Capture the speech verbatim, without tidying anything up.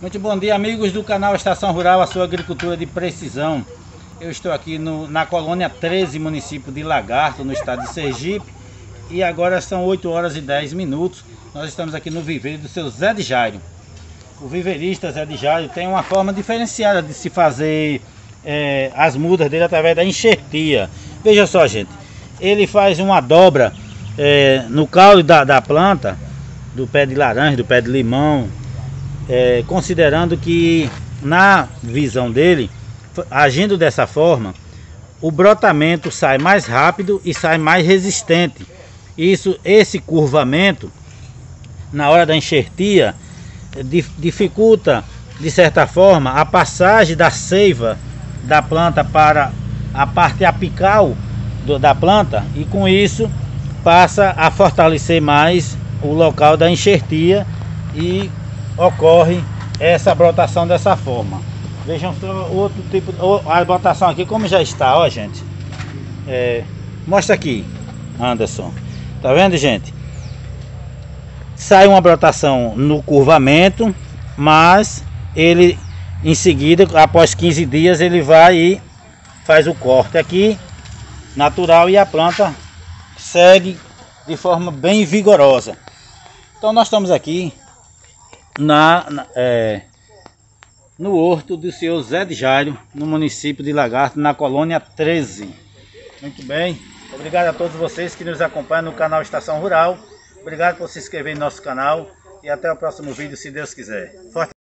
Muito bom dia, amigos do canal Estação Rural, a sua agricultura de precisão. Eu estou aqui no, na colônia treze, município de Lagarto, no estado de Sergipe. E agora são oito horas e dez minutos. Nós estamos aqui no viveiro do seu Zé de Jairo. O viveirista Zé de Jairo tem uma forma diferenciada de se fazer é, as mudas dele através da enxertia. Veja só, gente. Ele faz uma dobra é, no caule da, da planta, do pé de laranja, do pé de limão. É, considerando que, na visão dele, agindo dessa forma, o brotamento sai mais rápido e sai mais resistente. Isso, esse curvamento, na hora da enxertia, dificulta, de certa forma, a passagem da seiva da planta para a parte apical do, da planta, e com isso passa a fortalecer mais o local da enxertia e ocorre essa brotação dessa forma. Vejam só outro tipo, a brotação aqui como já está, ó, gente. É, mostra aqui, Anderson. Tá vendo, gente? Sai uma brotação no curvamento, mas ele em seguida, após quinze dias, ele vai e faz o corte aqui natural e a planta segue de forma bem vigorosa. Então nós estamos aqui Na, na, é, no horto do senhor Zé de Jairo, no município de Lagarto, na colônia treze. Muito bem, obrigado a todos vocês que nos acompanham no canal Estação Rural. Obrigado por se inscrever no nosso canal e até o próximo vídeo, se Deus quiser. Forte